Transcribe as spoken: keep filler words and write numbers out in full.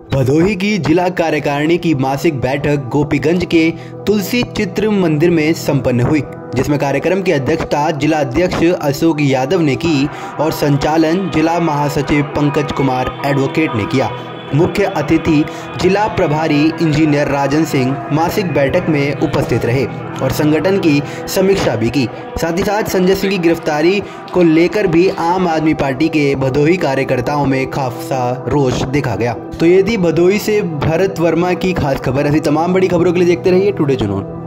भदोही की जिला कार्यकारिणी की मासिक बैठक गोपीगंज के तुलसी चित्र मंदिर में संपन्न हुई, जिसमें कार्यक्रम की अध्यक्षता जिला अध्यक्ष अशोक यादव ने की और संचालन जिला महासचिव पंकज कुमार एडवोकेट ने किया। मुख्य अतिथि जिला प्रभारी इंजीनियर राजन सिंह मासिक बैठक में उपस्थित रहे और संगठन की समीक्षा भी की। साथ ही साथ संजय सिंह की गिरफ्तारी को लेकर भी आम आदमी पार्टी के भदोही कार्यकर्ताओं में खासा रोष देखा गया। तो ये थी भदोही से भरत वर्मा की खास खबर। ऐसी तमाम बड़ी खबरों के लिए देखते रहिए टुडे जुनून।